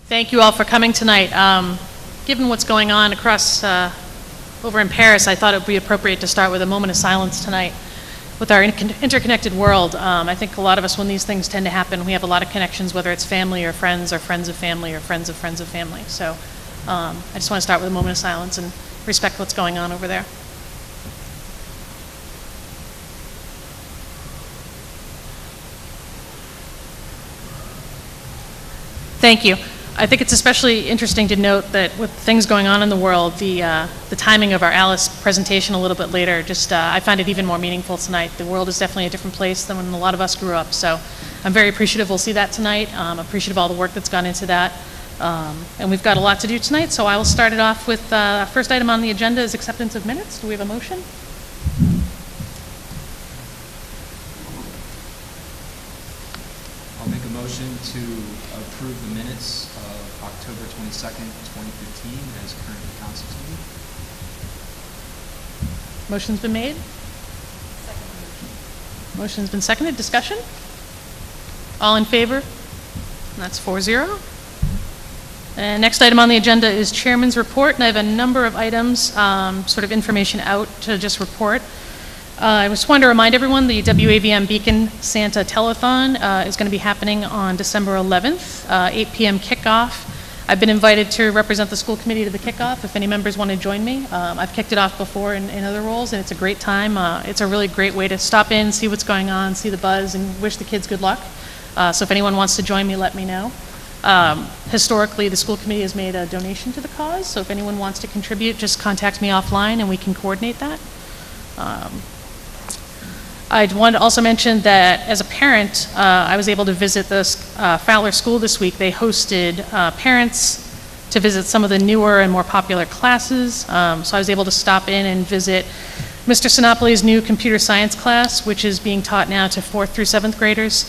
Thank you all for coming tonight. Given what's going on across over in Paris, I thought it would be appropriate to start with a moment of silence tonight. With our interconnected world, I think a lot of us, when these things tend to happen, we have a lot of connections, whether it's family or friends of family or friends of family. So I just want to start with a moment of silence and respect what's going on over there. Thank you. I think it's especially interesting to note that with things going on in the world, the timing of our Alice presentation a little bit later, I find it even more meaningful tonight. The world is definitely a different place than when a lot of us grew up. So I'm very appreciative we'll see that tonight. I'm appreciative of all the work that's gone into that. And we've got a lot to do tonight, so I will start it off with our first item on the agenda is acceptance of minutes. Do we have a motion? I'll make a motion to approve the minutes of October 22nd, 2015 as currently constituted. Motion's been made? Motion's been seconded. Discussion? All in favor? And that's 4-0. And next item on the agenda is Chairman's Report, and I have a number of items, sort of information out to just report. I just wanted to remind everyone the WAVM Beacon Santa Telethon is going to be happening on December 11th, 8 p.m. kickoff. I've been invited to represent the school committee to the kickoff if any members want to join me. I've kicked it off before in other roles, and it's a great time. It's a really great way to stop in, see what's going on, see the buzz, and wish the kids good luck. So if anyone wants to join me, let me know. Historically, the school committee has made a donation to the cause, so if anyone wants to contribute, just contact me offline and we can coordinate that. I wanted to also mention that as a parent, I was able to visit this Fowler School this week. They hosted parents to visit some of the newer and more popular classes. So I was able to stop in and visit Mr. Sinopoli's new computer science class, which is being taught now to 4th through 7th graders.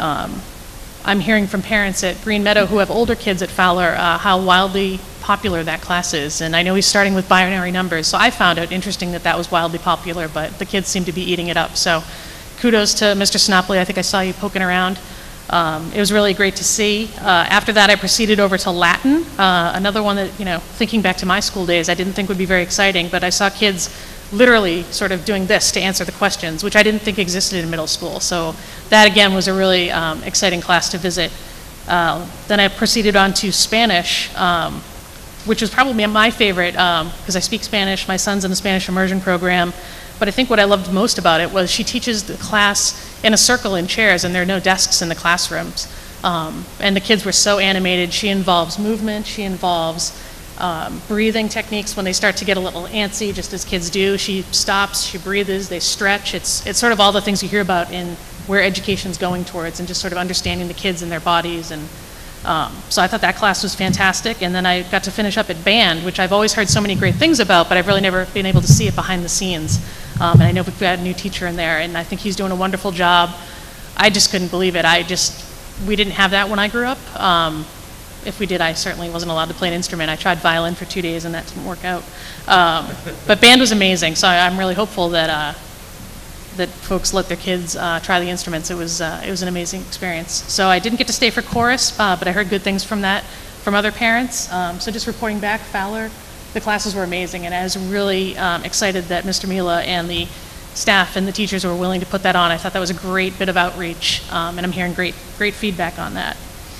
I'm hearing from parents at Green Meadow who have older kids at Fowler how wildly popular that class is. And I know he's starting with binary numbers, so I found it interesting that that was wildly popular, but the kids seem to be eating it up. So kudos to Mr. Sinopoli. I think I saw you poking around. It was really great to see. After that, I proceeded over to Latin, another one that, thinking back to my school days, I didn't think would be very exciting, but I saw kids literally sort of doing this to answer the questions, which I didn't think existed in middle school. So that, again, was a really exciting class to visit. Then I proceeded on to Spanish, which was probably my favorite because I speak Spanish. My son's in the Spanish immersion program. But I think what I loved most about it was she teaches the class in a circle in chairs, and there are no desks in the classrooms. And the kids were so animated. She involves movement. She involves breathing techniques when they start to get a little antsy, just as kids do. She stops, she breathes, they stretch. It's sort of all the things you hear about in where education's going towards, and just sort of understanding the kids and their bodies. And so I thought that class was fantastic. And then I got to finish up at band, which I've always heard so many great things about, but I've really never been able to see it behind the scenes. And I know we've got a new teacher in there, and I think he's doing a wonderful job. I just couldn't believe it. We didn't have that when I grew up. If we did, I certainly wasn't allowed to play an instrument. I tried violin for 2 days, and that didn't work out. But band was amazing, so I'm really hopeful that that folks let their kids try the instruments. It was an amazing experience. So I didn't get to stay for chorus, but I heard good things from other parents. So just reporting back, Fowler, the classes were amazing, and I was really excited that Mr. Mila and the staff and the teachers were willing to put that on. I thought that was a great bit of outreach, and I'm hearing great feedback on that.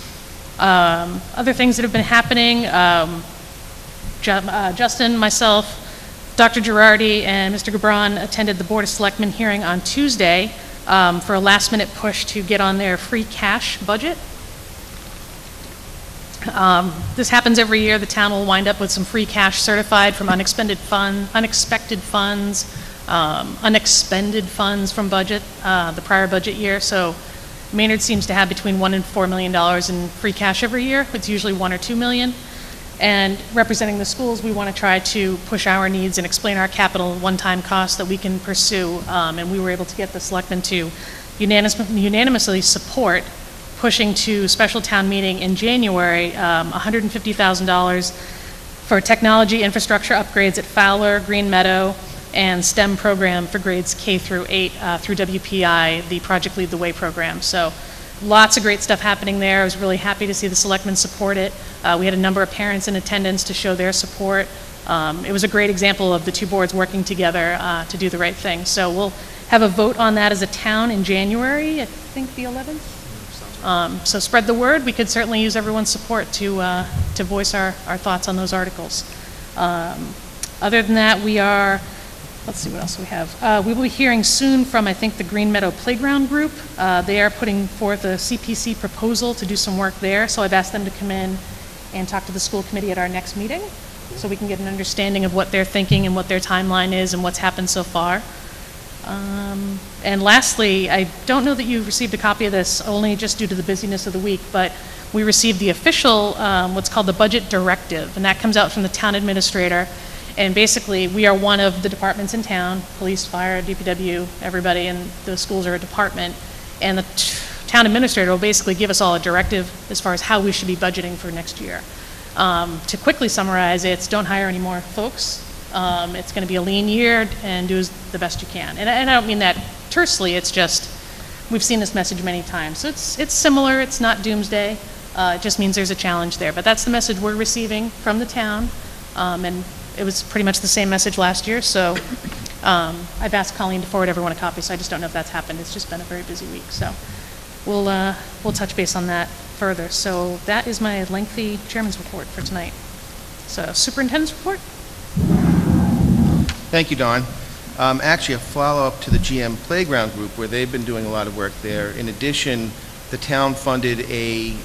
Other things that have been happening, Justin, myself, Dr. Girardi, and Mr. Gabron attended the Board of Selectmen hearing on Tuesday for a last-minute push to get on their free cash budget. This happens every year. The town will wind up with some free cash certified from unexpended funds from budget, the prior budget year. So Maynard seems to have between $1 and $4 million in free cash every year. It's usually $1 or $2 million. And representing the schools, we want to try to push our needs and explain our capital one-time costs that we can pursue. And we were able to get the selectmen to unanimously support pushing to special town meeting in January $150,000 for technology infrastructure upgrades at Fowler, Green Meadow, and STEM program for grades K through 8 through WPI, the Project Lead the Way program. So lots of great stuff happening there. I was really happy to see the selectmen support it. We had a number of parents in attendance to show their support. It was a great example of the two boards working together to do the right thing. So we'll have a vote on that as a town in January, I think the 11th. So spread the word. We could certainly use everyone's support to voice our thoughts on those articles. Other than that, let's see what else we have. We will be hearing soon from, I think, the Green Meadow Playground Group. They are putting forth a CPC proposal to do some work there, so I've asked them to come in and talk to the school committee at our next meeting, so we can get an understanding of what they're thinking and what their timeline is and what's happened so far. And lastly, I don't know that you received a copy of this, only just due to the busyness of the week, but we received the official, what's called the budget directive, and that comes out from the town administrator. And basically, we are one of the departments in town, police, fire, DPW, everybody, and the schools are a department. And the town administrator will basically give us all a directive as far as how we should be budgeting for next year. To quickly summarize, it's don't hire any more folks. It's going to be a lean year, and do the best you can. And I don't mean that tersely, it's just, we've seen this message many times. So it's similar, it's not doomsday. It just means there's a challenge there. But that's the message we're receiving from the town. And it was pretty much the same message last year, so I've asked Colleen to forward everyone a copy, so I just don't know if that's happened. It's just been a very busy week, so we'll touch base on that further. So that is my lengthy chairman's report for tonight. So superintendent's report? Thank you, Dawn. Actually, a follow-up to the GM Playground Group, where they've been doing a lot of work there. In addition, the town funded a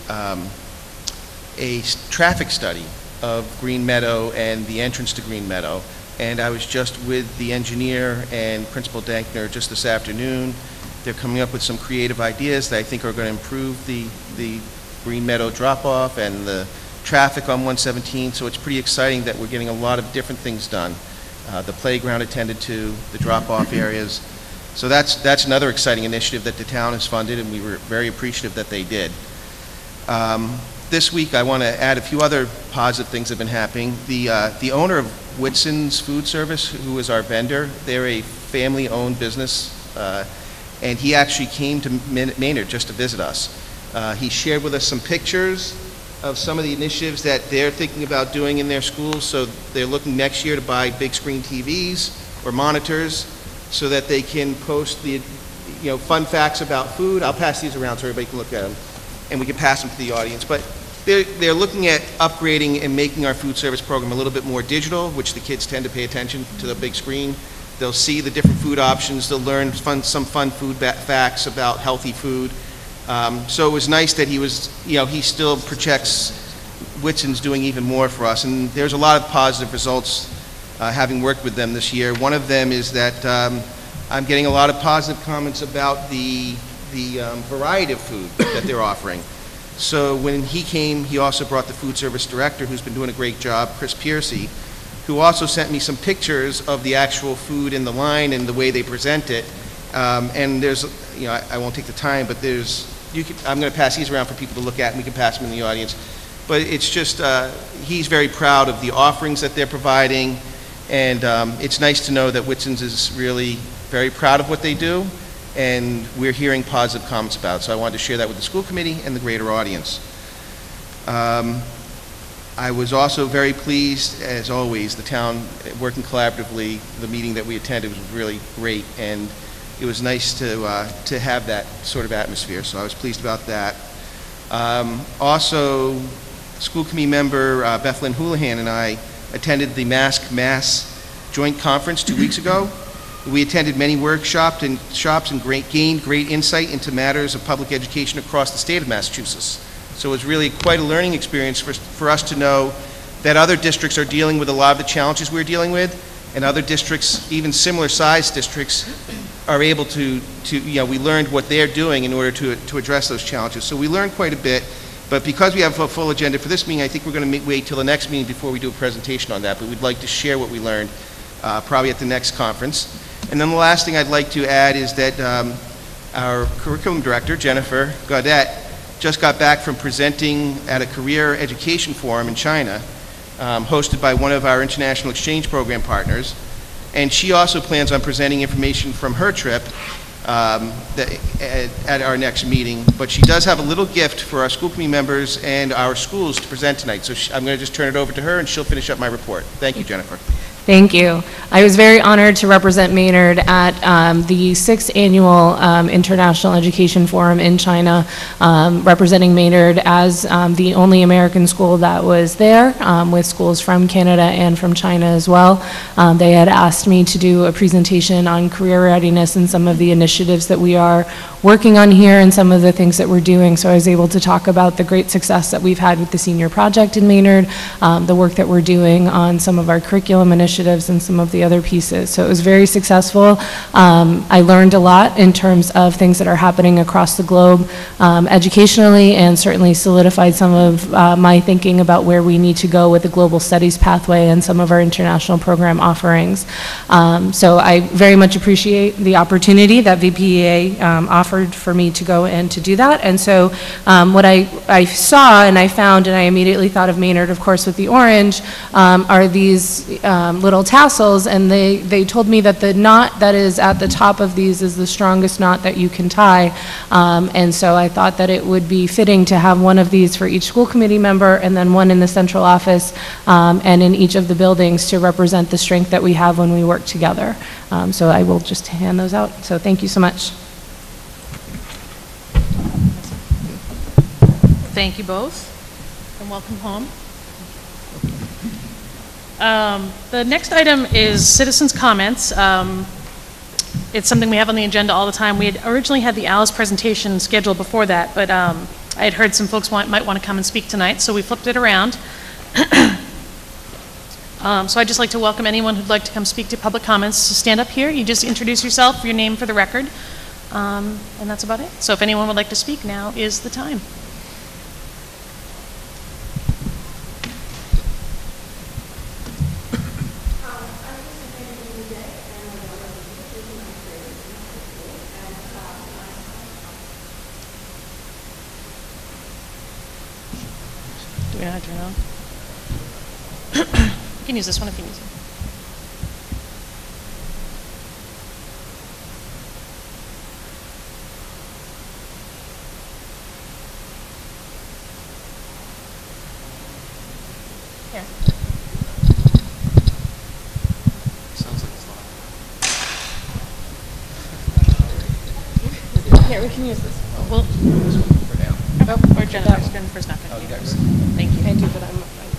traffic study of Green Meadow and the entrance to Green Meadow. And I was just with the engineer and Principal Dankner just this afternoon. They're coming up with some creative ideas that I think are going to improve the Green Meadow drop-off and the traffic on 117. So it's pretty exciting that we're getting a lot of different things done. The playground attended to, the drop-off areas. So that's another exciting initiative that the town has funded, and we were very appreciative that they did. This week, I want to add a few other positive things that have been happening. The owner of Whitson's Food Service, who is our vendor, they're a family-owned business, and he actually came to Maynard just to visit us. He shared with us some pictures of some of the initiatives that they're thinking about doing in their schools. So they're looking next year to buy big screen TVs or monitors so that they can post the fun facts about food. I'll pass these around so everybody can look at them, and we can pass them to the audience. But they're looking at upgrading and making our food service program a little bit more digital, which the kids tend to pay attention to the big screen. They'll see the different food options. They'll learn some fun food facts about healthy food. So it was nice that he still projects Whitson's doing even more for us. And there's a lot of positive results having worked with them this year. One of them is that I'm getting a lot of positive comments about the variety of food that they're offering. So when he came, he also brought the food service director, who's been doing a great job, Chris Piercy, who also sent me some pictures of the actual food in the line and the way they present it. And there's, I won't take the time, but I'm going to pass these around for people to look at, and we can pass them in the audience. But it's just, he's very proud of the offerings that they're providing, and it's nice to know that Whitson's is really very proud of what they do, and we're hearing positive comments about it. So I wanted to share that with the school committee and the greater audience. I was also very pleased, as always, the town working collaboratively. The meeting that we attended was really great, and it was nice to have that sort of atmosphere, so I was pleased about that. Also, school committee member Beth Lynn Houlihan and I attended the Mass Joint Conference 2 weeks ago. We attended many workshops and gained great insight into matters of public education across the state of Massachusetts. So it was really quite a learning experience for us to know that other districts are dealing with a lot of the challenges we're dealing with, and other districts, even similar sized districts, are able to we learned what they're doing in order to address those challenges. So we learned quite a bit, but because we have a full agenda for this meeting, I think we're going to wait till the next meeting before we do a presentation on that, but we'd like to share what we learned probably at the next conference. And then the last thing I'd like to add is that our curriculum director, Jennifer Gaudet, just got back from presenting at a career education forum in China, hosted by one of our international exchange program partners. And she also plans on presenting information from her trip at our next meeting, but she does have a little gift for our school committee members and our schools to present tonight. So I'm going to just turn it over to her, and she'll finish up my report. Thank you, Jennifer. Thank you. I was very honored to represent Maynard at the 6th Annual International Education Forum in China, representing Maynard as the only American school that was there, with schools from Canada and from China as well. They had asked me to do a presentation on career readiness and some of the initiatives that we are working on here and some of the things that we're doing. So I was able to talk about the great success that we've had with the senior project in Maynard, the work that we're doing on some of our curriculum initiatives and some of the other pieces. So it was very successful. I learned a lot in terms of things that are happening across the globe educationally, and certainly solidified some of my thinking about where we need to go with the global studies pathway and some of our international program offerings. So I very much appreciate the opportunity that VPEA offered for me to go and to do that. And so what I saw and I found, and I immediately thought of Maynard, of course, with the orange, are these little tassels, and they told me that the knot that is at the top of these is the strongest knot that you can tie. And so I thought that it would be fitting to have one of these for each school committee member, and then one in the central office and in each of the buildings to represent the strength that we have when we work together. So I will just hand those out. So thank you so much. Thank you both, and welcome home. The next item is citizens' comments. It's something we have on the agenda all the time. We had originally had the Alice presentation scheduled before that, but I had heard some folks might want to come and speak tonight, so we flipped it around. So I'd just like to welcome anyone who'd like to come speak to public comments to stand up here. You just introduce yourself, your name for the record, and that's about it. So if anyone would like to speak, now is the time. Do we know how to turn it on? You can use this one if you need to. Here. Sounds like it's live. Here, we can use this. Well, For now. or Jennifer's not going to be here. Thank you. I do, but I'm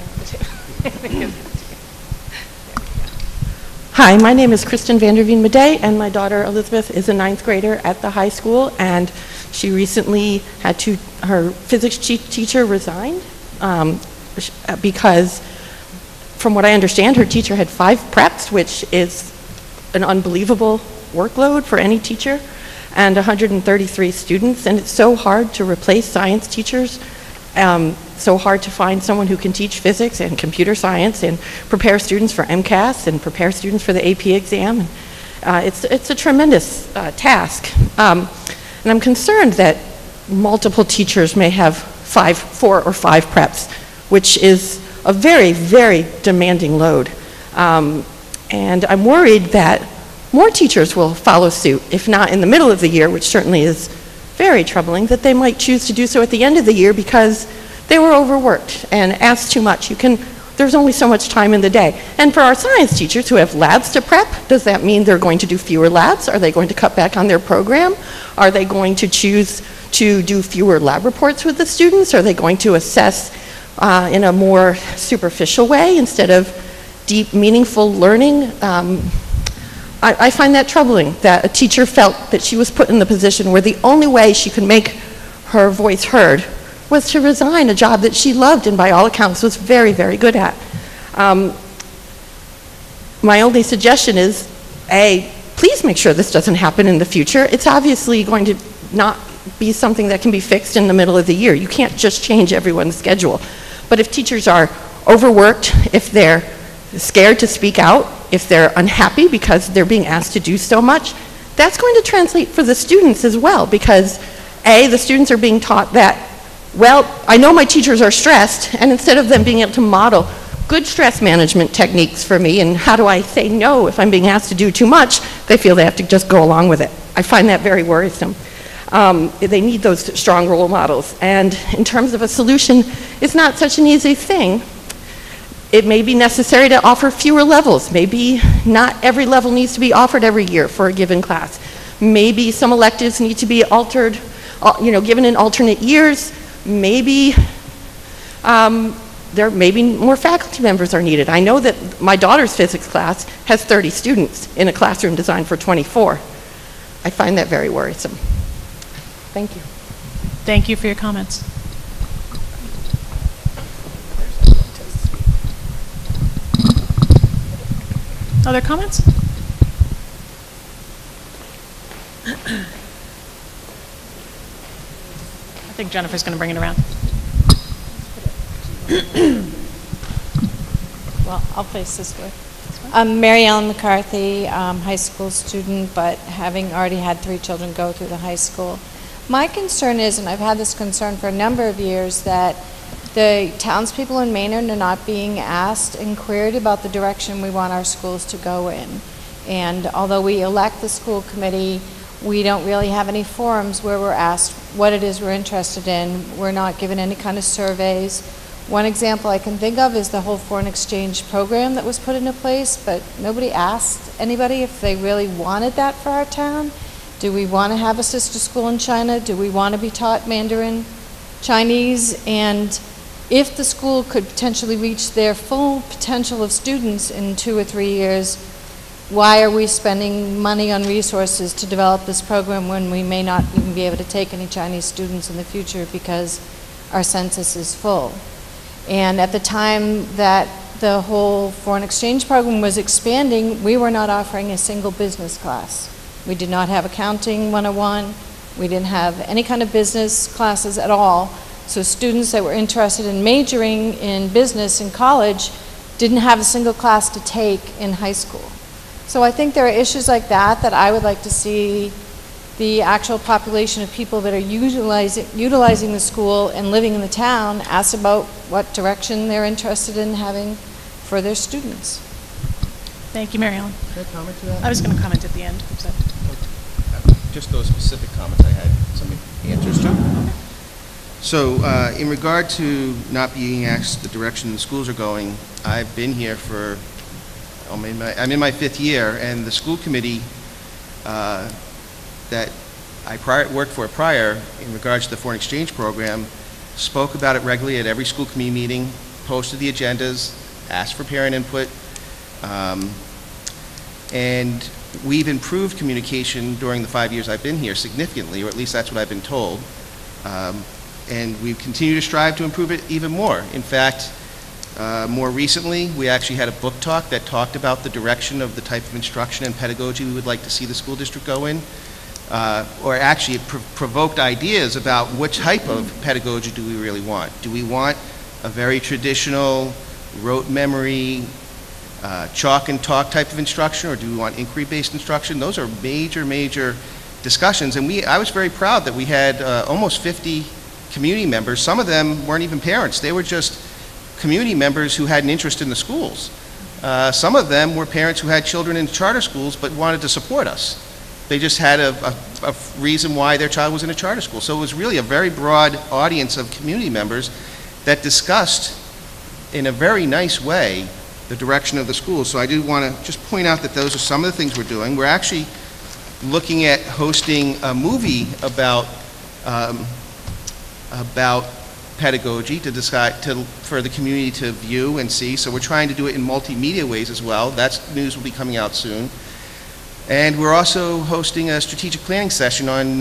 Hi, my name is Kristen Vanderveen Madej, and my daughter Elizabeth is a 9th grader at the high school, and she recently had her physics teacher resigned because, from what I understand, her teacher had 5 preps, which is an unbelievable workload for any teacher, and 133 students, and it's so hard to replace science teachers. So hard to find someone who can teach physics and computer science and prepare students for MCAS and prepare students for the AP exam. It's a tremendous task. And I'm concerned that multiple teachers may have 4 or 5 preps, which is a very, very demanding load. And I'm worried that more teachers will follow suit, if not in the middle of the year, which certainly is very troubling, that they might choose to do so at the end of the year because they were overworked and asked too much. There's only so much time in the day. And for our science teachers who have labs to prep, does that mean they're going to do fewer labs? Are they going to cut back on their program? Are they going to choose to do fewer lab reports with the students? Are they going to assess in a more superficial way instead of deep, meaningful learning? I find that troubling, that a teacher felt that she was put in the position where the only way she could make her voice heard was to resign a job that she loved and by all accounts was very, very good at. My only suggestion is, A, please make sure this doesn't happen in the future. It's obviously going to not be something that can be fixed in the middle of the year. You can't just change everyone's schedule. But if teachers are overworked, if they're scared to speak out, if they're unhappy because they're being asked to do so much, that's going to translate for the students as well, because A, the students are being taught that, well, I know my teachers are stressed, and instead of them being able to model good stress management techniques for me and how do I say no if I'm being asked to do too much, they feel they have to just go along with it. I find that very worrisome. They need those strong role models. And in terms of a solution, it's not such an easy thing. It may be necessary to offer fewer levels. Maybe not every level needs to be offered every year for a given class. Maybe some electives need to be altered, given in alternate years. Maybe maybe more faculty members are needed. I know that my daughter's physics class has 30 students in a classroom designed for 24. I find that very worrisome. Thank you. Thank you for your comments. Other comments? I think Jennifer's going to bring it around. Well, I'll face this way. I'm Mary Ellen McCarthy, high school student, but having already had 3 children go through the high school. My concern is, and I've had this concern for a number of years, that the townspeople in Maynard are not being asked and queried about the direction we want our schools to go in. And although we elect the school committee, we don't really have any forums where we're asked what it is we're interested in. We're not given any kind of surveys. One example I can think of is the whole foreign exchange program that was put into place, but nobody asked anybody if they really wanted that for our town. Do we want to have a sister school in China? Do we want to be taught Mandarin Chinese? And if the school could potentially reach their full potential of students in 2 or 3 years, why are we spending money on resources to develop this program when we may not even be able to take any Chinese students in the future because our census is full? And at the time that the whole foreign exchange program was expanding, we were not offering a single business class. We did not have accounting 101. We didn't have any kind of business classes at all. So students that were interested in majoring in business in college didn't have a single class to take in high school. So I think there are issues like that that I would like to see the actual population of people that are utilizing the school and living in the town asked about what direction they're interested in having for their students. Thank you, Mary Ellen. Can I comment to that? I was going to comment at the end. So. Just those specific comments I had some answers to. So in regard to not being asked the direction the schools are going, I've been here for, I'm in my 5th year, and the school committee that I worked for prior in regards to the foreign exchange program spoke about it regularly at every school committee meeting, posted the agendas, asked for parent input, and we've improved communication during the 5 years I've been here significantly, or at least that's what I've been told. And we continue to strive to improve it even more. In fact, more recently, we actually had a book talk that talked about the direction of the type of instruction and pedagogy we would like to see the school district go in. Or actually it provoked ideas about which type of pedagogy do we really want. Do we want a very traditional rote memory, chalk and talk type of instruction, or do we want inquiry-based instruction? Those are major discussions, and I was very proud that we had almost 50 community members. Some of them weren't even parents. They were just community members who had an interest in the schools. Some of them were parents who had children in charter schools but wanted to support us. They just had a reason why their child was in a charter school. So it was really a very broad audience of community members that discussed in a very nice way the direction of the school. So I do want to just point out that those are some of the things we're doing. We're actually looking at hosting a movie about pedagogy for the community to view and see. So we're trying to do it in multimedia ways as well. That news will be coming out soon. And we're also hosting a strategic planning session on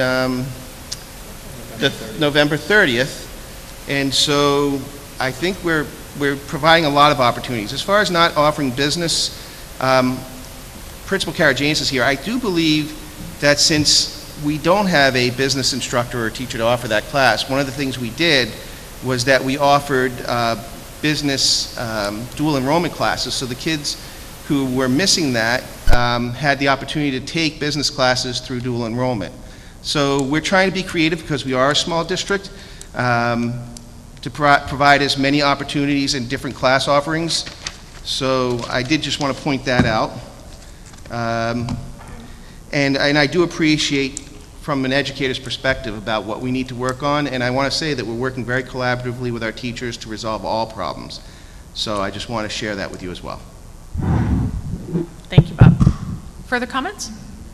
November 30th. And so I think we're providing a lot of opportunities. As far as not offering business, Principal Karajanis is here. I do believe that since we don't have a business instructor or teacher to offer that class, one of the things we did was that we offered business dual enrollment classes. So the kids who were missing that had the opportunity to take business classes through dual enrollment. So we're trying to be creative because we are a small district to provide as many opportunities and different class offerings. So I did just want to point that out. And I do appreciate from an educator's perspective about what we need to work on, and I want to say that we're working very collaboratively with our teachers to resolve all problems. So I just want to share that with you as well. Thank you, Bob. Further comments?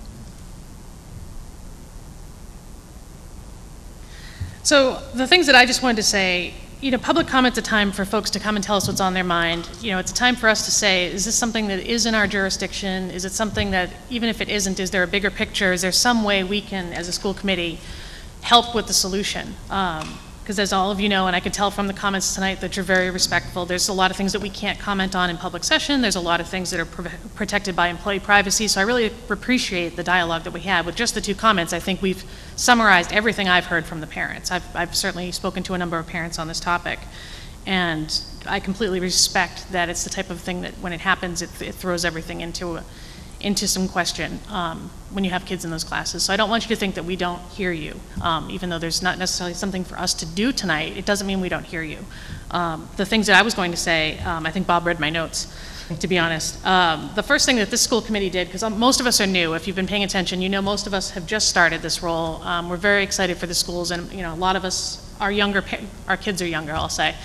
So the things that I just wanted to say, you know, public comment's a time for folks to come and tell us what's on their mind. You know, it's a time for us to say, is this something that is in our jurisdiction? Is it something that, even if it isn't, is there a bigger picture? Is there some way we can, as a school committee, help with the solution? Because as all of you know, and I can tell from the comments tonight that you're very respectful, there's a lot of things that we can't comment on in public session. There's a lot of things that are protected by employee privacy. So I really appreciate the dialogue that we had. With just the two comments, I think we've summarized everything I've heard from the parents. I've certainly spoken to a number of parents on this topic. And I completely respect that it's the type of thing that when it happens, it throws everything into some question when you have kids in those classes. So I don't want you to think that we don't hear you. Even though there's not necessarily something for us to do tonight, it doesn't mean we don't hear you. The things that I was going to say, I think Bob read my notes, to be honest. The first thing that this school committee did, because most of us are new, if you've been paying attention, you know most of us have just started this role. We're very excited for the schools, and you know, a lot of us are younger, our kids are younger, I'll say.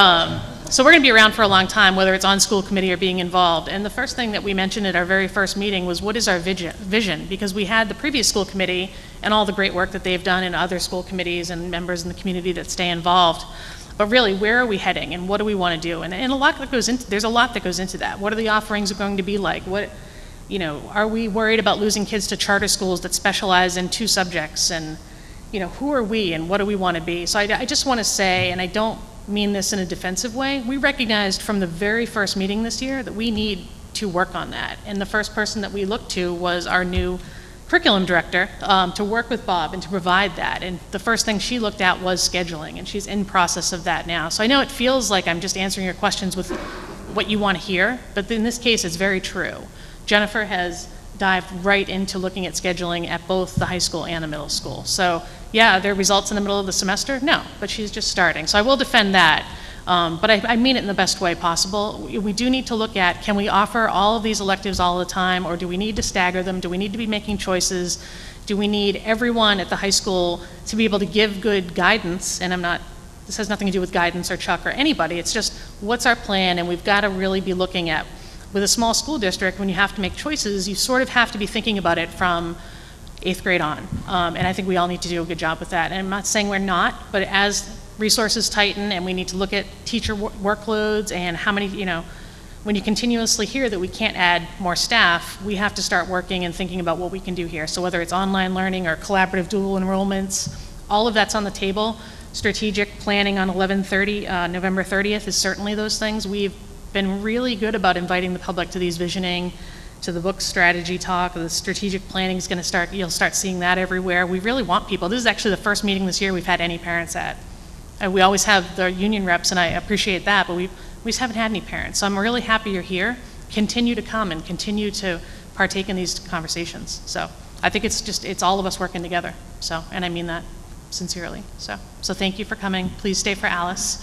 So we're going to be around for a long time, whether it's on school committee or being involved. And the first thing that we mentioned at our very first meeting was, what is our vision? Because we had the previous school committee and all the great work that they've done in other school committees and members in the community that stay involved. But really, where are we heading and what do we want to do? And a lot that goes into, there's a lot that goes into that. What are the offerings going to be like? What, you know, are we worried about losing kids to charter schools that specialize in 2 subjects? And, you know, who are we and what do we want to be? So I just want to say, and I don't mean this in a defensive way, we recognized from the very first meeting this year that we need to work on that. And the first person that we looked to was our new curriculum director to work with Bob and to provide that. And the first thing she looked at was scheduling, and she's in process of that now. So I know it feels like I'm just answering your questions with what you want to hear, but in this case, it's very true. Jennifer has dived right into looking at scheduling at both the high school and the middle school. So yeah, are there results in the middle of the semester? No, but she's just starting. So I will defend that, but I mean it in the best way possible. We do need to look at, can we offer all of these electives all the time, or do we need to stagger them? Do we need to be making choices? Do we need everyone at the high school to be able to give good guidance? And this has nothing to do with guidance or Chuck or anybody. It's just, what's our plan? And we've got to really be looking at, with a small school district, when you have to make choices, you sort of have to be thinking about it from 8th grade on. And I think we all need to do a good job with that. And I'm not saying we're not, but as resources tighten and we need to look at teacher workloads and how many, you know, when you continuously hear that we can't add more staff, we have to start working and thinking about what we can do here. So whether it's online learning or collaborative dual enrollments, all of that's on the table. Strategic planning on November 30th is certainly those things. We've been really good about inviting the public to these visioning, to the book strategy talk. The strategic planning is going to start, you'll start seeing that everywhere. We really want people. This is actually the first meeting this year we've had any parents at. And we always have the union reps, and I appreciate that, but we just haven't had any parents. So I'm really happy you're here. Continue to come and continue to partake in these conversations. So I think it's all of us working together. So, and I mean that sincerely. So thank you for coming. Please stay for Alice.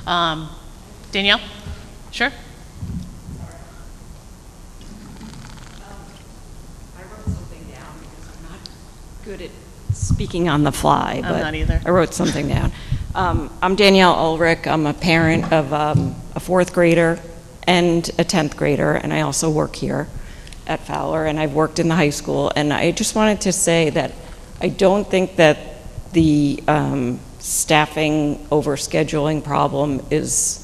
Danielle? Sure. I wrote something down because I'm not good at speaking on the fly. I'm not either. I wrote something down. I'm Danielle Ulrich. I'm a parent of a 4th grader and a 10th grader, and I also work here at Fowler, and I've worked in the high school. And I just wanted to say that I don't think that the staffing over scheduling problem is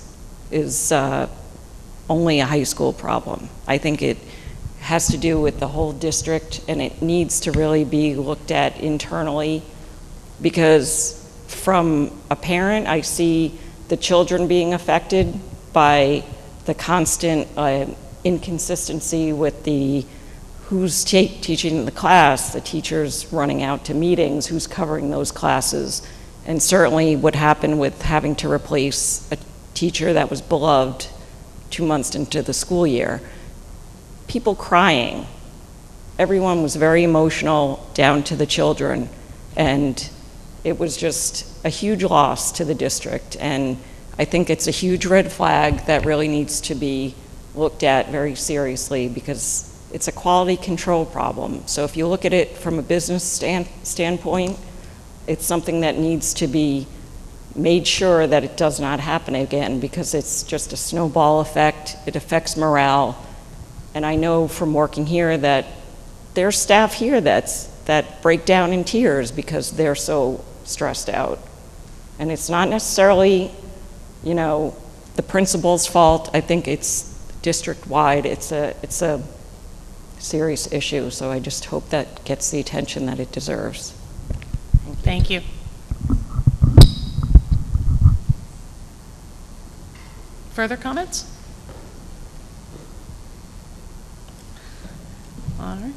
only a high school problem. I think it has to do with the whole district, and it needs to really be looked at internally, because from a parent, I see the children being affected by the constant inconsistency with the who's teaching the class, the teachers running out to meetings, who's covering those classes, and certainly what happened with having to replace a teacher that was beloved 2 months into the school year. People crying. Everyone was very emotional, down to the children, and it was just a huge loss to the district. And I think it's a huge red flag that really needs to be looked at very seriously, because It's a quality control problem. So if you look at it from a business standpoint, it's something that needs to be made sure that it does not happen again, because it's just a snowball effect. It affects morale. And I know from working here that there's staff here that break down in tears because they're so stressed out. And it's not necessarily, you know, the principal's fault. I think it's district-wide. It's a serious issue, so I just hope that gets the attention that it deserves. Thank you. Further comments? All right.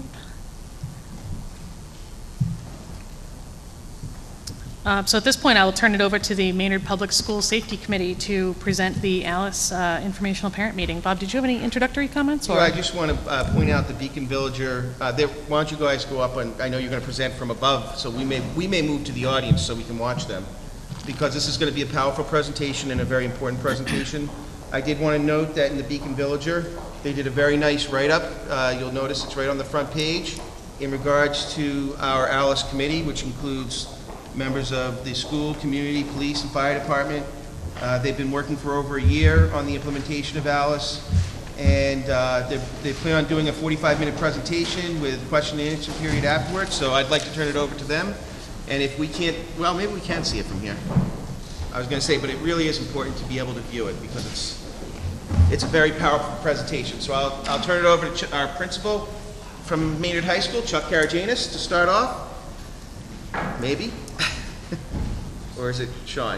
So at this point, I will turn it over to the Maynard Public School Safety Committee to present the Alice Informational Parent Meeting. Bob, did you have any introductory comments? Well, I just want to point out the Beacon Villager. Why don't you guys go up, and I know you're going to present from above, so we may move to the audience so we can watch them, because this is going to be a powerful presentation and a very important presentation. I did want to note that in the Beacon Villager, they did a very nice write-up. You'll notice it's right on the front page in regards to our Alice committee, which includes members of the school, community, police, and fire department. They've been working for over a year on the implementation of Alice, and they plan on doing a 45-minute presentation with question and answer period afterwards, so I'd like to turn it over to them. And if we can't, well, maybe we can see it from here. I was going to say, but it really is important to be able to view it because it's a very powerful presentation. So I'll turn it over to our principal from Maynard High School, Chuck Karajanis, to start off. Maybe. Or is it Sean?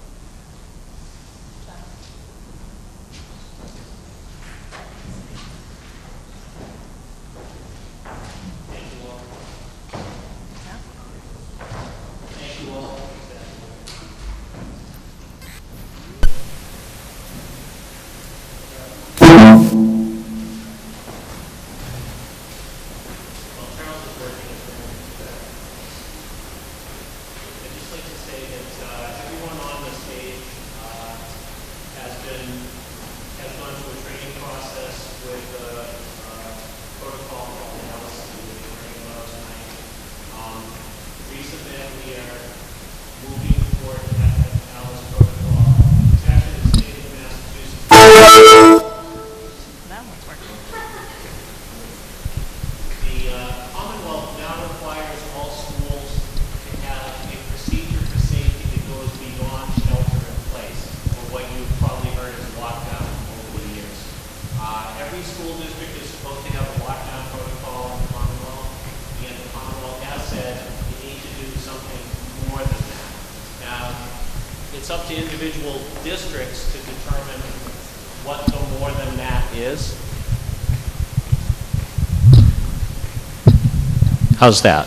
It's up to individual districts to determine what the more than that is. How's that?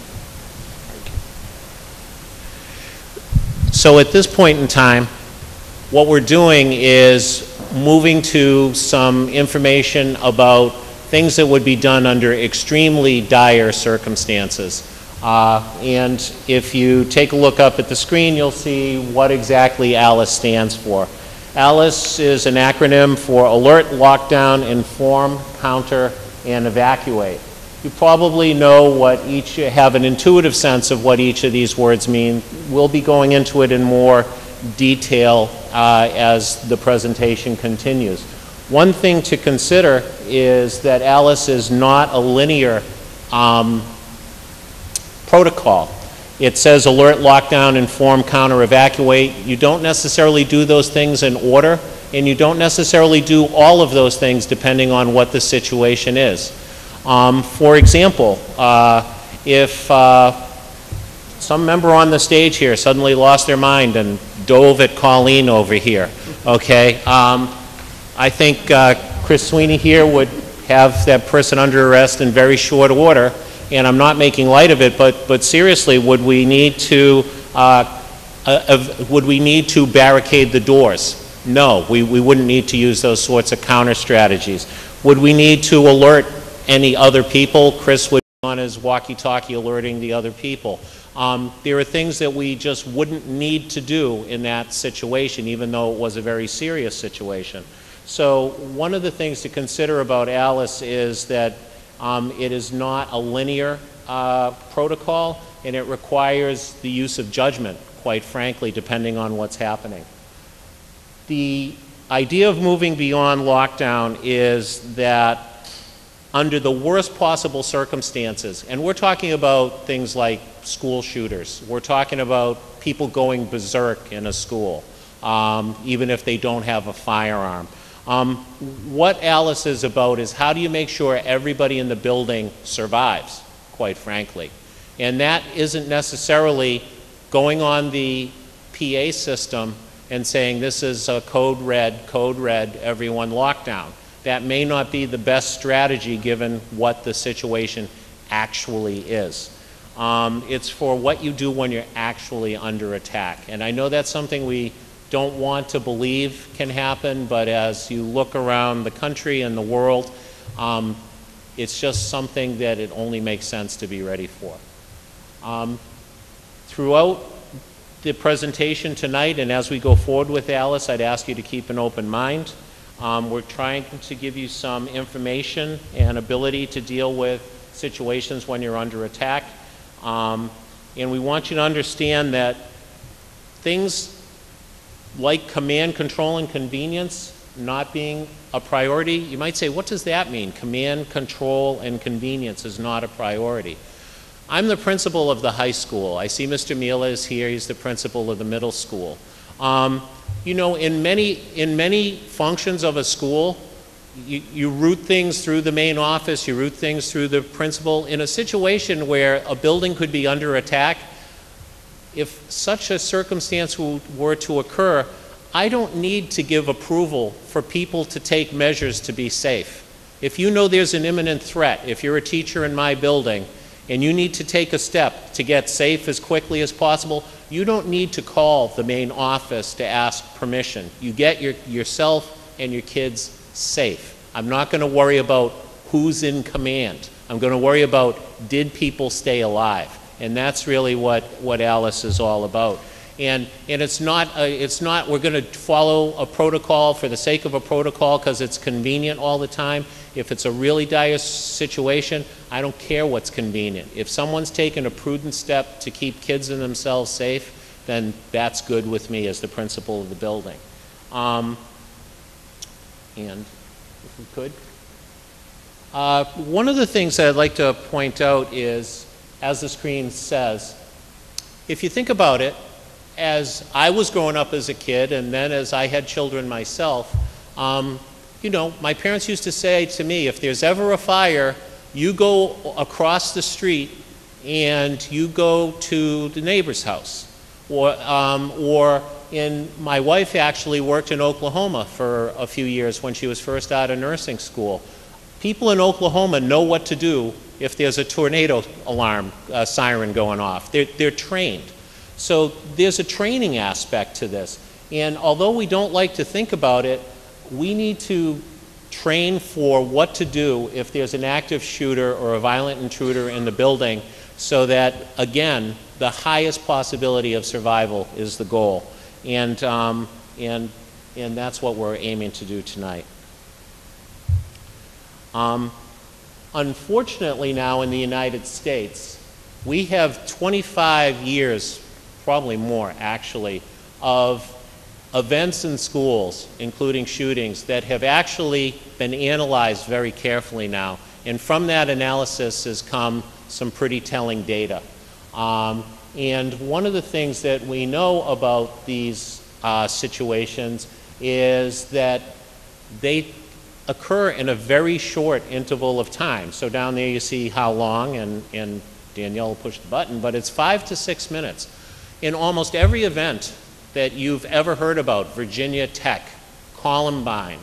So at this point in time, what we're doing is moving to some information about things that would be done under extremely dire circumstances. And if you take a look up at the screen, you'll see what exactly ALICE stands for. ALICE is an acronym for Alert, Lockdown, Inform, Counter, and Evacuate. You probably know what each, have an intuitive sense of what each of these words mean. We'll be going into it in more detail as the presentation continues. One thing to consider is that ALICE is not a linear protocol. It says alert, lockdown, inform, counter, evacuate. You don't necessarily do those things in order, and you don't necessarily do all of those things depending on what the situation is. For example, if some member on the stage here suddenly lost their mind and dove at Colleen over here, okay, I think Chris Sweeney here would have that person under arrest in very short order. And I'm not making light of it, but seriously, would we need to barricade the doors? No, we wouldn't need to use those sorts of counter strategies. Would we need to alert any other people? Chris would be on his walkie-talkie alerting the other people. There are things that we just wouldn't need to do in that situation, even though it was a very serious situation. So one of the things to consider about ALICE is that It is not a linear protocol, and it requires the use of judgment, quite frankly, depending on what's happening. The idea of moving beyond lockdown is that under the worst possible circumstances, and we're talking about things like school shooters, we're talking about people going berserk in a school, even if they don't have a firearm. What Alice is about is how do you make sure everybody in the building survives, quite frankly. And that isn't necessarily going on the PA system and saying this is a code red, everyone lockdown. That may not be the best strategy given what the situation actually is. It's for what you do when you're actually under attack. And I know that's something we don't want to believe can happen, but as you look around the country and the world, it's just something that it only makes sense to be ready for. Throughout the presentation tonight, and as we go forward with Alice, I'd ask you to keep an open mind. We're trying to give you some information and ability to deal with situations when you're under attack. And we want you to understand that things like command, control, and convenience not being a priority, you might say, what does that mean? Command, control, and convenience is not a priority. I'm the principal of the high school. I see Mr. Mila is here. He's the principal of the middle school. You know, in many functions of a school, you route things through the main office, you route things through the principal. In a situation where a building could be under attack, if such a circumstance were to occur, I don't need to give approval for people to take measures to be safe. If you know there's an imminent threat, if you're a teacher in my building, and you need to take a step to get safe as quickly as possible, you don't need to call the main office to ask permission. You get yourself and your kids safe. I'm not going to worry about who's in command. I'm going to worry about, did people stay alive? And that's really what Alice is all about. And it's not we're going to follow a protocol for the sake of a protocol because it's convenient all the time. If it's a really dire situation, I don't care what's convenient. If someone's taken a prudent step to keep kids and themselves safe, then that's good with me as the principal of the building. And if we could. One of the things that I'd like to point out is, as the screen says, if you think about it, as I was growing up as a kid and then as I had children myself, you know, my parents used to say to me, if there's ever a fire, you go across the street and you go to the neighbor's house. Or my wife actually worked in Oklahoma for a few years when she was first out of nursing school. People in Oklahoma know what to do if there's a tornado alarm siren going off. They're trained. So there's a training aspect to this. And although we don't like to think about it, we need to train for what to do if there's an active shooter or a violent intruder in the building so that, again, the highest possibility of survival is the goal. And that's what we're aiming to do tonight. Unfortunately now in the United States, we have 25 years, probably more actually, of events in schools, including shootings, that have actually been analyzed very carefully now. And from that analysis has come some pretty telling data. And one of the things that we know about these situations is that they occur in a very short interval of time. So down there you see how long, and Danielle will push the button, but it's 5 to 6 minutes. In almost every event that you've ever heard about, Virginia Tech, Columbine,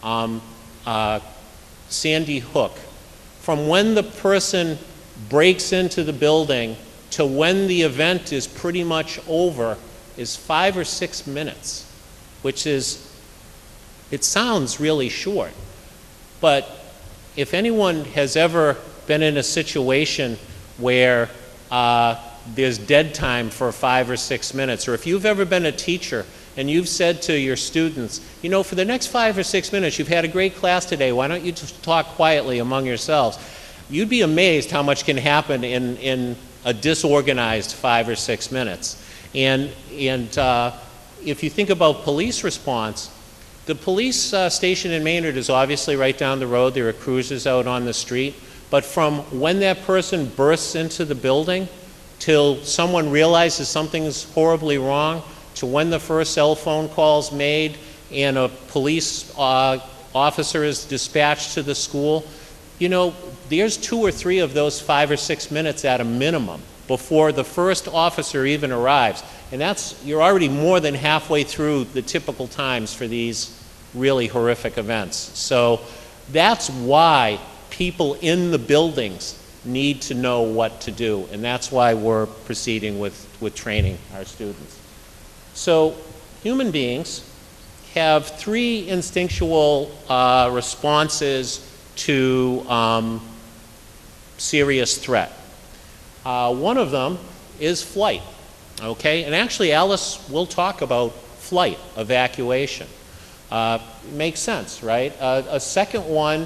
Sandy Hook, from when the person breaks into the building to when the event is pretty much over is 5 or 6 minutes, which is, it sounds really short. But if anyone has ever been in a situation where there's dead time for 5 or 6 minutes, or if you've ever been a teacher and you've said to your students, you know, for the next 5 or 6 minutes, you've had a great class today, why don't you just talk quietly among yourselves? you'd be amazed how much can happen in a disorganized 5 or 6 minutes. And if you think about police response, the police station in Maynard is obviously right down the road. There are cruisers out on the street. But from when that person bursts into the building till someone realizes something's horribly wrong, to when the first cell phone call's made and a police officer is dispatched to the school, you know, there's 2 or 3 of those 5 or 6 minutes at a minimum before the first officer even arrives. And you're already more than halfway through the typical times for these really horrific events. So that's why people in the buildings need to know what to do, and that's why we're proceeding with training our students. So human beings have 3 instinctual responses to serious threat. One of them is flight, okay? And actually Alice will talk about flight, evacuation. Makes sense, right? A second one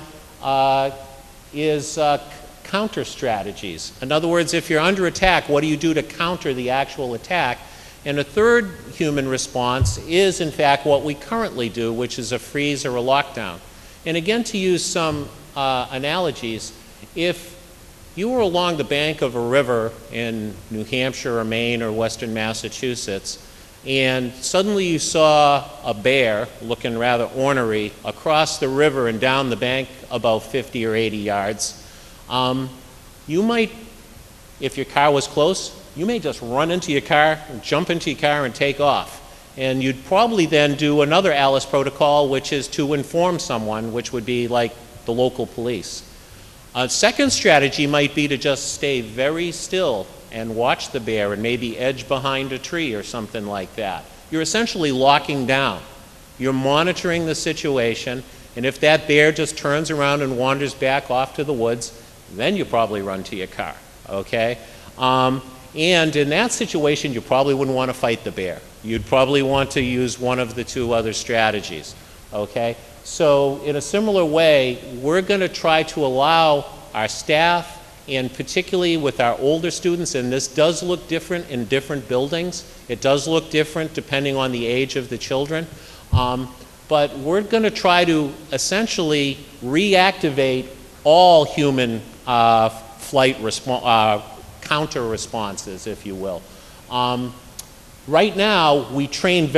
is counter strategies. In other words, if you're under attack, what do you do to counter the actual attack? And a third human response is, in fact, what we currently do, which is a freeze or a lockdown. And again, to use some analogies, if you were along the bank of a river in New Hampshire or Maine or Western Massachusetts, and suddenly you saw a bear looking rather ornery across the river and down the bank about 50 or 80 yards, you might, if your car was close, you may just run into your car, jump into your car, and take off. And you'd probably then do another Alice protocol, which is to inform someone, which would be like the local police. A second strategy might be to just stay very still and watch the bear and maybe edge behind a tree or something like that. You're essentially locking down. You're monitoring the situation, and if that bear just turns around and wanders back off to the woods, then you probably run to your car, okay? And in that situation, you probably wouldn't want to fight the bear. You'd probably want to use one of the 2 other strategies, okay? So in a similar way, we're going to try to allow our staff, and particularly with our older students, and this does look different in different buildings. It does look different depending on the age of the children. But we're going to try to essentially reactivate all human flight counter responses, if you will. Right now, we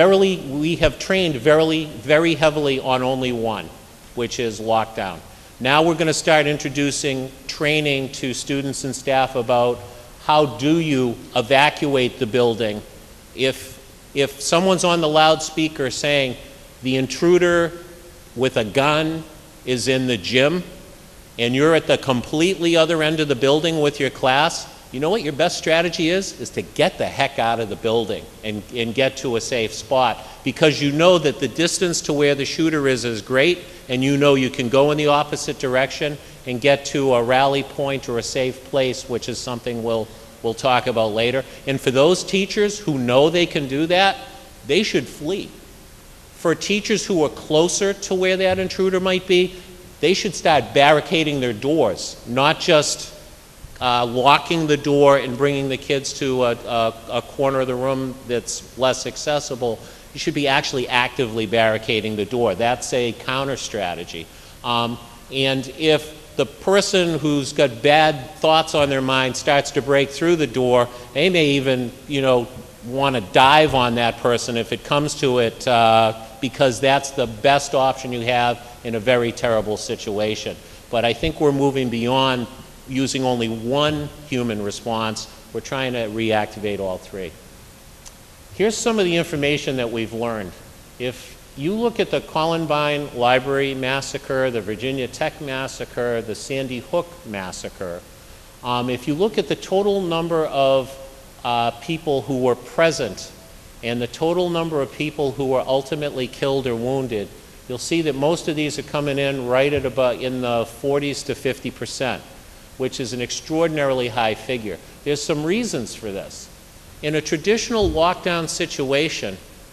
have trained very heavily on only one, which is lockdown. Now we're going to start introducing training to students and staff about how do you evacuate the building if someone's on the loudspeaker saying the intruder with a gun is in the gym and you're at the completely other end of the building with your class. You know what your best strategy is to get the heck out of the building and get to a safe spot, because you know that the distance to where the shooter is great, and you know you can go in the opposite direction and get to a rally point or a safe place, which is something we'll talk about later. And for those teachers who know they can do that, they should flee. For teachers who are closer to where that intruder might be, they should start barricading their doors, not just locking the door and bringing the kids to a corner of the room that's less accessible. You should be actually actively barricading the door. That's a counter strategy. And if the person who's got bad thoughts on their mind starts to break through the door, they may even, want to dive on that person if it comes to it, because that's the best option you have in a very terrible situation. But I think we're moving beyond using only one human response. We're trying to reactivate all 3. Here's some of the information that we've learned. If you look at the Columbine Library Massacre, the Virginia Tech Massacre, the Sandy Hook Massacre, if you look at the total number of people who were present and the total number of people who were ultimately killed or wounded, you'll see that most of these are coming in right at about in the 40s to 50%. Which is an extraordinarily high figure. There's some reasons for this. In a traditional lockdown situation,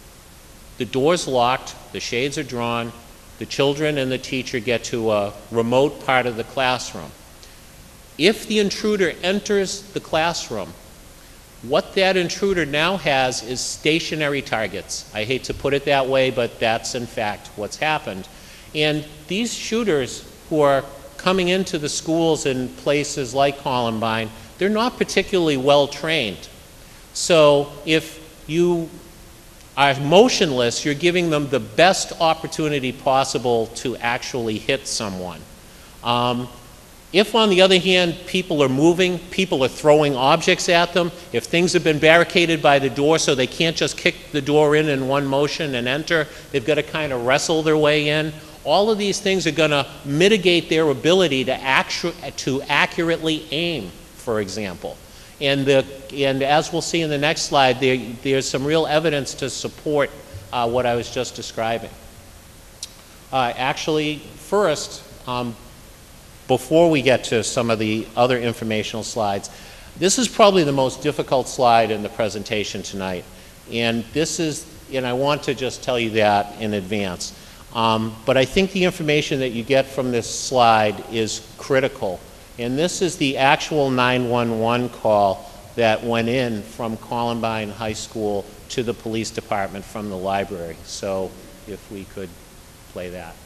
the door's locked, the shades are drawn, the children and the teacher get to a remote part of the classroom. If the intruder enters the classroom, what that intruder now has is stationary targets. I hate to put it that way, but that's in fact what's happened. And these shooters who are coming into the schools in places like Columbine, they're not particularly well trained. So if you are motionless, you're giving them the best opportunity possible to actually hit someone. If, on the other hand, people are moving, people are throwing objects at them, if things have been barricaded by the door so they can't just kick the door in one motion and enter, they've got to kind of wrestle their way in, all of these things are going to mitigate their ability to accurately aim, for example. And as we'll see in the next slide, there's some real evidence to support what I was just describing. Actually, first, before we get to some of the other informational slides, this is probably the most difficult slide in the presentation tonight. And I want to just tell you that in advance. But I think the information that you get from this slide is critical. And this is the actual 911 call that went in from Columbine High School to the police department from the library. So if we could play that.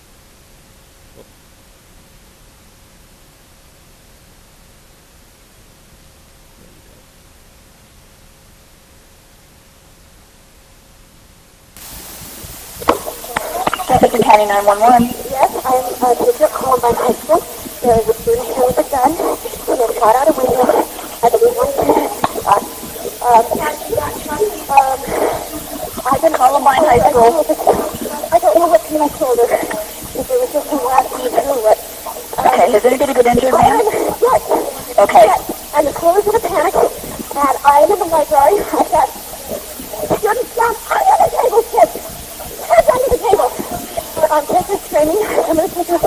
Jefferson County 911. Yes, I'm a teacher at Columbine High School. There was a student here with a gun. He was shot out a window. I believe one I've been Columbine High School. I don't know what's in my shoulder. If it was just some last week or what. Okay, has anybody been injured, ma'am? Yes. Okay. Yes. And the school is in a panic. And I'm in the library. I've got students down under the table, kids. Kids under the table. Kids are screaming. I'm going to take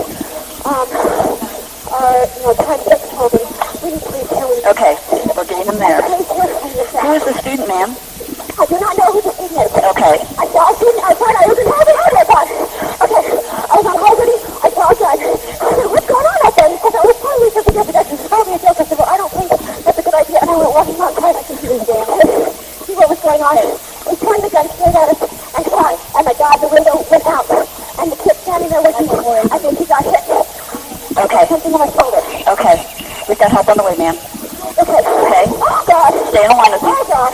trying to get the children. Please. Okay, we're getting them there. Who is the student, ma'am? I do not know who the student is. Okay. I saw a student outside. I was in Harvard, I thought. Okay. I was on Harvard. I saw a gun. I said, what's going on out there? He said, I was probably just a good production. It's probably a joke. I said, well, I don't think that's a good idea. And I went walking outside. I said, see what was going on. He pointed the gun straight at us and shot. And my God, the window went out. And the kid standing there with me, I think he got hit. Okay. Something on my shoulder. Okay. We've got help on the way, ma'am. Okay. Okay. Oh, God. Stay on the line with me. Oh, God.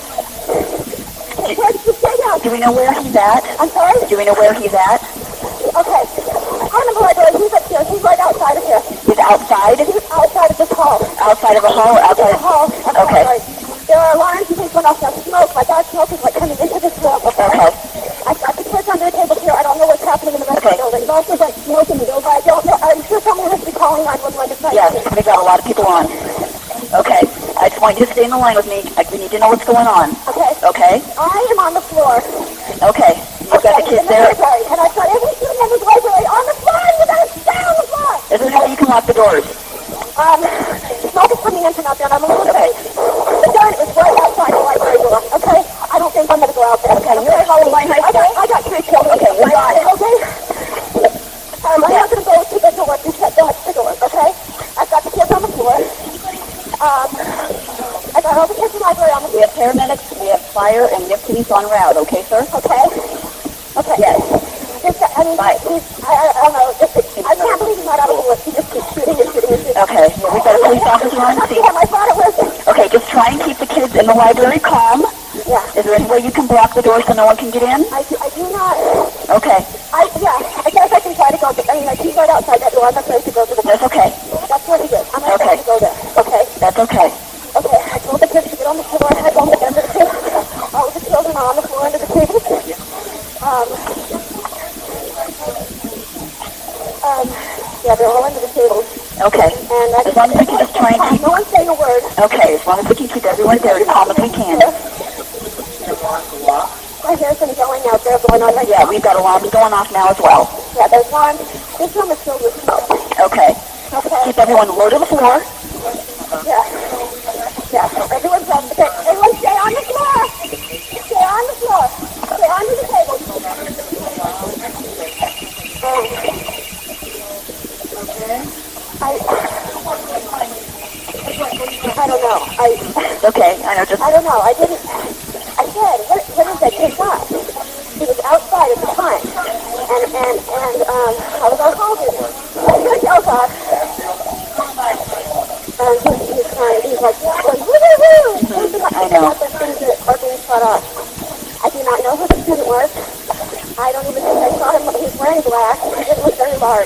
Stay down. Do we know where he's at? I'm sorry? Do we know where he's at? Okay. I'm in the library. He's upstairs. He's right outside of here. He's outside? He's outside of this hall. Outside of a hall? Outside of the hall. Okay. There are alarms and things went off. Now smoke. My God, smoke is like coming into this room. Okay. I've got the kids under the table here. I don't know what's happening in the rest of the building. There's also like smoke in the building. I don't know. I'm sure someone has to be calling 911 to try. Yes, we've got a lot of people on. Okay. I just want you to stay in the line with me. We need to know what's going on. Okay. Okay. I am on the floor. Okay. You've got the kids there. And I've got every student in this library on the floor. You gotta stay on the floor. Is there any way you can lock the doors? Smoke is coming in from out there, and I'm a little afraid. The gun is right outside the library door. Okay. I don't think I'm gonna go out there. Okay. You're at Columbine High School. I got 3 children. Okay. You're got it. Okay. I'm not gonna go to the door and shut the doors. Okay. I've got the kids on the floor. I got all the kids in the library on the floor. We have paramedics, we have fire, and we have police en route. Okay, sir? Okay. Okay. Yes. I mean, I don't know. I can't believe he's not out of the woods. He just keeps shooting and shooting and shooting. Okay. Yeah, we've got a police officer on scene. Yeah, I thought it was. Okay, just try and keep the kids in the library calm. Yeah. Is there any way you can block the door so no one can get in? I do not. Okay. I guess I can try to go. He's right outside that door. I'm afraid to go to the door. That's okay. That's what he did. I'm not afraid to go there. Okay. That's okay. Okay. I told the kids to get on the floor. I told them under the table. All of the children are on the floor under the table. Yeah, they're all under the table. Okay. And as long as we can just try and keep... No one's saying a word. Okay, as long as we can keep everyone there as calm as we can. I hear some yelling out there going on right now. Yeah, we've got alarms going off now as well. Yeah, there's alarms. This room is filled with smoke. Okay. Okay. Keep everyone low to the floor. Yeah. Yeah. Everyone's on the table. Everyone stay on the floor. Stay on the floor. Stay under the table. know. Okay, I know. I don't know. I didn't. I said, what is that kid got? He was outside at the time, and I was on hold with him. Oh God. He was trying. He was like, woo-hoo-hoo. I know. The things that are being shut off. I do not know who the student was. I don't even think I saw him. He was wearing black. He didn't look very large.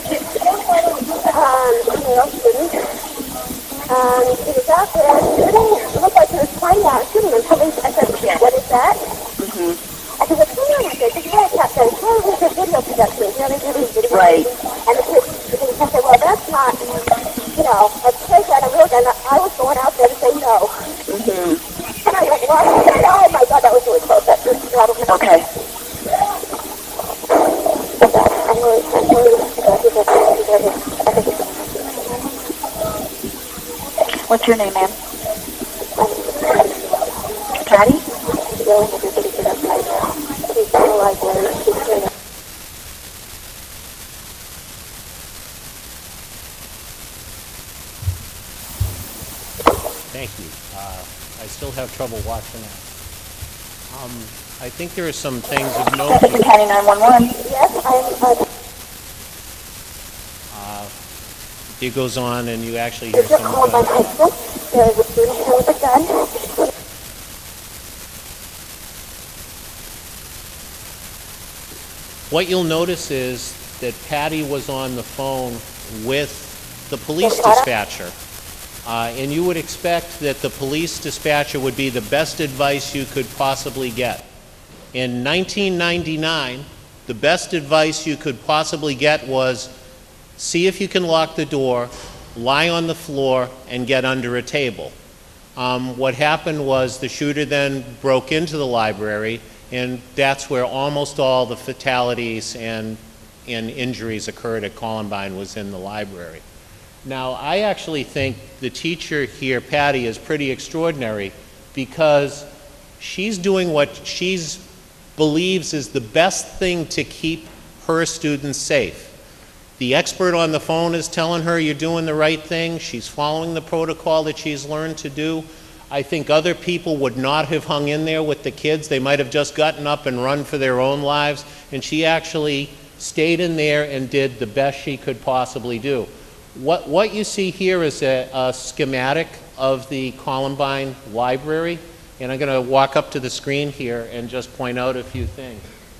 Male student. He was out there shooting. It looked like he was playing out shooting until I said, what is that? I said, what's going on? I said, just where I kept saying, where is your video production? You know, they do these videos. Right. And the kid said, well, that's not, let's take that and look. And I was going out there to say no. And I went, well, oh my God, that was really close. That was probably okay. What's your name, ma'am? Patty? Thank you. I still have trouble watching that. I think there are some things of note. County 911. Yes, It goes on, and you actually hear some. There is a student here with a gun. What you'll notice is that Patty was on the phone with the police dispatcher. And you would expect that the police dispatcher would be the best advice you could possibly get. In 1999, the best advice you could possibly get was see if you can lock the door, lie on the floor, and get under a table. What happened was the shooter then broke into the library, and that's where almost all the fatalities and injuries occurred at Columbine, was in the library. Now, I actually think the teacher here, Patty, is pretty extraordinary because she's doing what she believes is the best thing to keep her students safe. The expert on the phone is telling her you're doing the right thing. She's following the protocol that she's learned to do. I think other people would not have hung in there with the kids. They might have just gotten up and run for their own lives. And she actually stayed in there and did the best she could possibly do. What you see here is a schematic of the Columbine Library. And I'm going to walk up to the screen here and just point out a few things.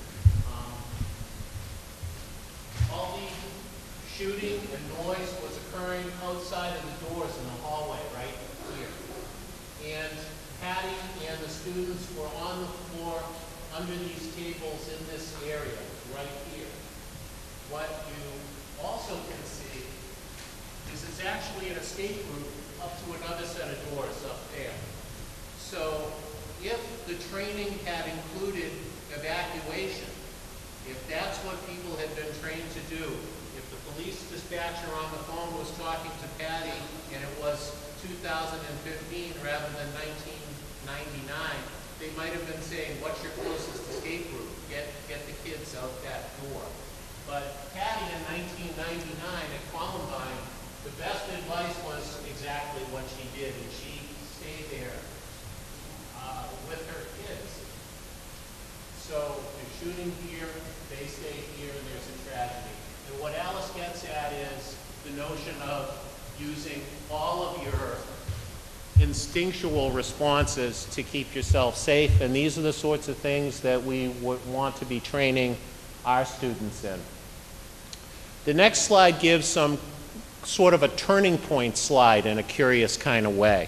All the shooting and noise was occurring outside of the doors in the hallway right here. And Patty and the students were on the floor under these tables in this area right here. What you also can see is it's actually an escape route up to another set of doors up there. So if the training had included evacuation, if that's what people had been trained to do, if the police dispatcher on the phone was talking to Patty and it was 2015 rather than 1999, they might have been saying, what's your closest escape route? Get the kids out that door. But Patty in 1999 at Columbine, the best advice was exactly what she did, and she stayed there with her kids. So they're shooting here, they stay here, and there's a tragedy. And what Alice gets at is the notion of using all of your instinctual responses to keep yourself safe, and these are the sorts of things that we would want to be training our students in. The next slide gives some sort of a turning point slide in a curious kind of way.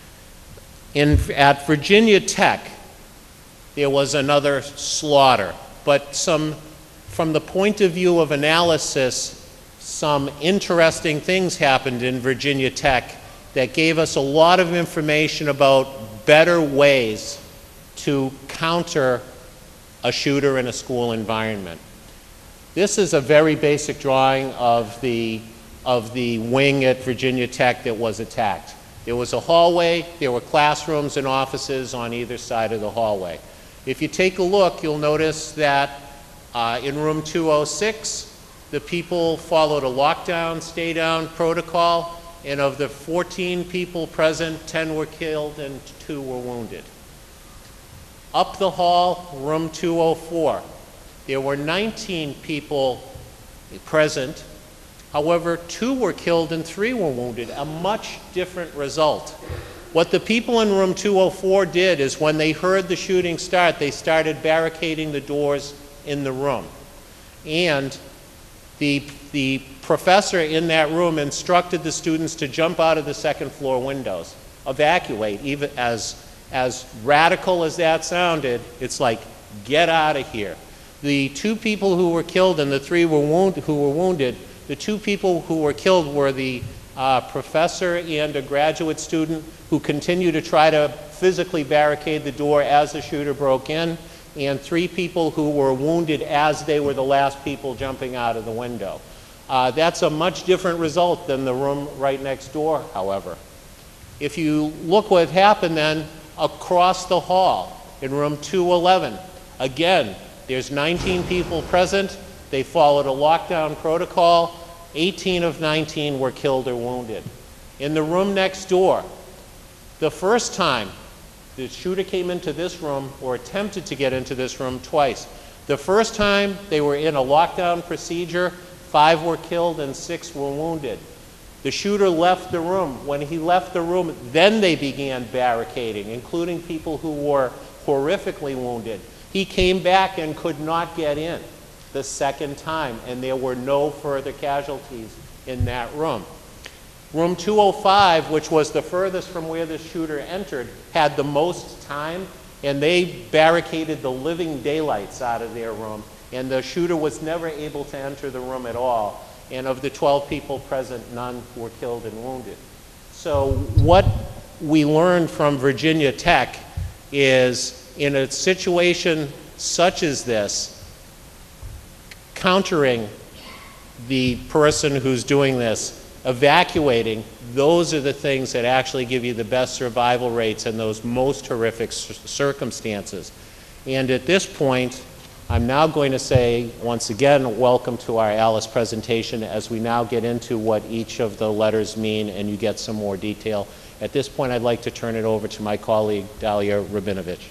At Virginia Tech, there was another slaughter, but from the point of view of analysis, some interesting things happened in Virginia Tech that gave us a lot of information about better ways to counter a shooter in a school environment. This is a very basic drawing of the wing at Virginia Tech that was attacked. There was a hallway, there were classrooms and offices on either side of the hallway. If you take a look, you'll notice that in room 206, the people followed a lockdown, stay down protocol. and of the 14 people present, 10 were killed and 2 were wounded. Up the hall, room 204, there were 19 people present. However, 2 were killed and 3 were wounded, a much different result. What the people in room 204 did is when they heard the shooting start, they started barricading the doors in the room. And the professor in that room instructed the students to jump out of the second floor windows, evacuate. Even as radical as that sounded, it's like, get out of here. The 2 people who were killed and the 3 who were wounded, the 2 people who were killed were the professor and a graduate student who continued to try to physically barricade the door as the shooter broke in, and 3 people who were wounded as they were the last people jumping out of the window. That's a much different result than the room right next door, however. If you look what happened then across the hall in room 211, again, there's 19 people present. They followed a lockdown protocol. 18 of 19 were killed or wounded. In the room next door, the first time the shooter came into this room, or attempted to get into this room twice. The first time they were in a lockdown procedure, 5 were killed and 6 were wounded. The shooter left the room. When he left the room, then they began barricading, including people who were horrifically wounded. He came back and could not get in the second time, and there were no further casualties in that room. Room 205, which was the furthest from where the shooter entered, had the most time, and they barricaded the living daylights out of their room, and the shooter was never able to enter the room at all. And of the 12 people present, none were killed and wounded. So what we learned from Virginia Tech is, in a situation such as this, countering the person who's doing this, evacuating, those are the things that actually give you the best survival rates in those most horrific circumstances. And at this point, I'm now going to say, once again, welcome to our Alice presentation as we now get into what each of the letters mean and you get some more detail. At this point, I'd like to turn it over to my colleague, Dalia Rabinovich.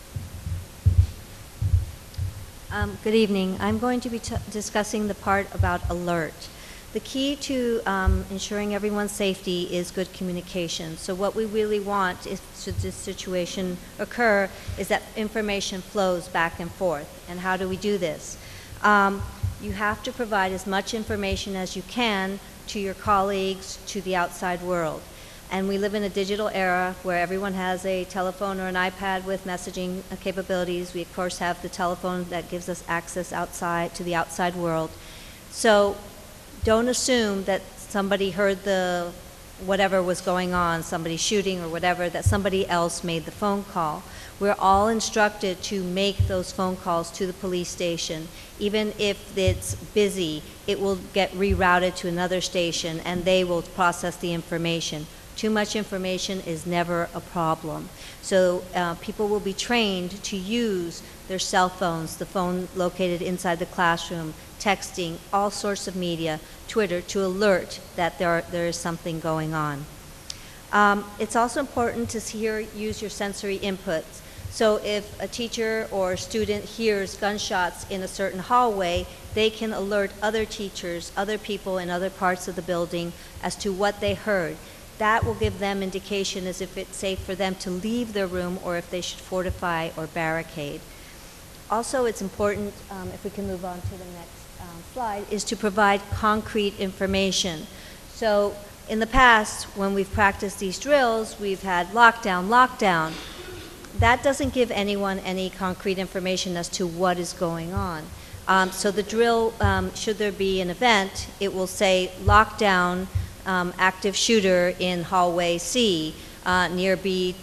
Good evening. I'm going to be discussing the part about alert. The key to ensuring everyone's safety is good communication. So what we really want if should this situation occur is that information flows back and forth. And how do we do this? You have to provide as much information as you can to your colleagues, to the outside world. And we live in a digital era where everyone has a telephone or an iPad with messaging capabilities. We, of course, have the telephone that gives us access outside to the outside world. So don't assume that somebody heard the whatever was going on, somebody shooting or whatever, that somebody else made the phone call. We're all instructed to make those phone calls to the police station. Even if it's busy, it will get rerouted to another station and they will process the information. Too much information is never a problem. So people will be trained to use their cell phones, the phone located inside the classroom, texting, all sorts of media, Twitter, to alert that there is something going on. It's also important to use your sensory inputs. So if a teacher or a student hears gunshots in a certain hallway, they can alert other teachers, other people in other parts of the building as to what they heard. That will give them indication as if it's safe for them to leave their room or if they should fortify or barricade. Also, it's important, if we can move on to the next slide, is to provide concrete information. So in the past, when we've practiced these drills, we've had lockdown, lockdown. That doesn't give anyone any concrete information as to what is going on. So the drill, should there be an event, it will say lockdown, active shooter in hallway C, near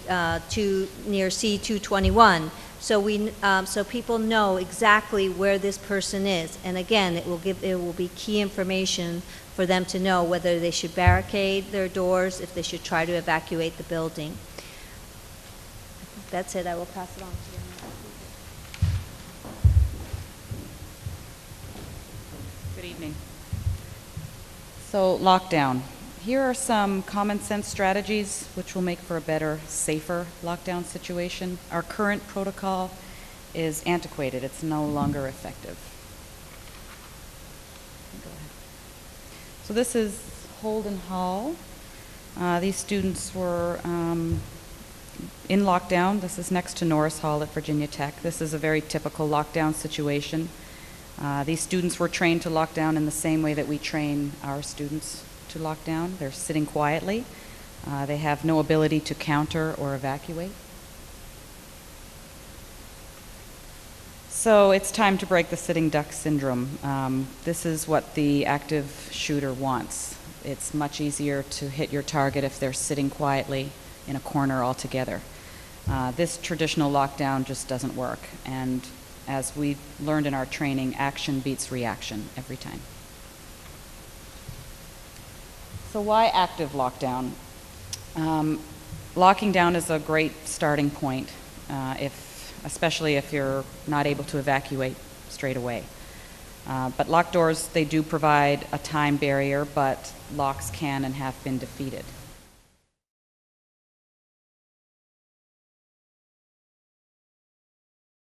near C221. So people know exactly where this person is, and again, it will be key information for them to know whether they should barricade their doors, if they should try to evacuate the building. That's it. I will pass it on to you. Good evening. So lockdown. Here are some common sense strategies which will make for a better, safer lockdown situation. Our current protocol is antiquated. It's no longer effective. Go ahead. So this is Holden Hall. These students were in lockdown. This is next to Norris Hall at Virginia Tech. This is a very typical lockdown situation. These students were trained to lock down in the same way that we train our students to lock down. They're sitting quietly. They have no ability to counter or evacuate. So it's time to break the sitting duck syndrome. This is what the active shooter wants. It's much easier to hit your target if they're sitting quietly in a corner altogether. This traditional lockdown just doesn't work, and as we learned in our training, action beats reaction every time. So why active lockdown? Locking down is a great starting point, especially if you're not able to evacuate straight away. But locked doors, they do provide a time barrier, but locks can and have been defeated.